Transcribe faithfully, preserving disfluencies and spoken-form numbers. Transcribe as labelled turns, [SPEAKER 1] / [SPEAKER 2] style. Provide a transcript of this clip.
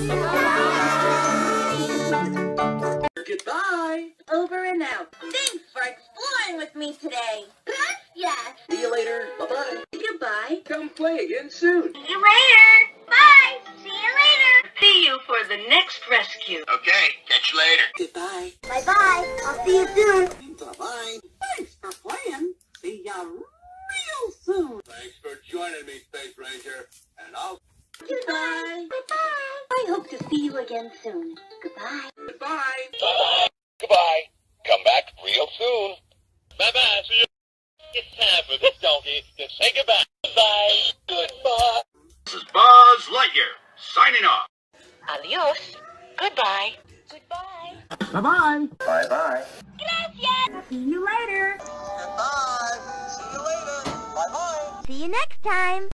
[SPEAKER 1] Goodbye.
[SPEAKER 2] Over and out. Thanks for exploring with me today. Yes.
[SPEAKER 1] See you later. Bye-bye.
[SPEAKER 2] Goodbye.
[SPEAKER 1] Come play again soon.
[SPEAKER 2] See you later. Bye. See you later. See you for the next rescue.
[SPEAKER 3] Okay, catch you later.
[SPEAKER 1] Goodbye.
[SPEAKER 2] Bye-bye. I'll see you soon.
[SPEAKER 1] Bye-bye. Thanks for playing. See ya real soon.
[SPEAKER 3] Thanks for joining me, Space Ranger. And I'll...
[SPEAKER 2] Goodbye. Bye-bye. I hope to see you again soon. Goodbye.
[SPEAKER 1] Goodbye.
[SPEAKER 3] Bye-bye. Goodbye. Come back real soon. Bye-bye. See you. It's time for this donkey to say goodbye. Goodbye. Goodbye. This is Buzz Lightyear, signing off.
[SPEAKER 2] Adios. Goodbye. Goodbye.
[SPEAKER 1] Bye-bye.
[SPEAKER 3] Bye-bye.
[SPEAKER 2] Gracias. See you later.
[SPEAKER 3] Goodbye. See you later. Bye-bye.
[SPEAKER 2] See you next time.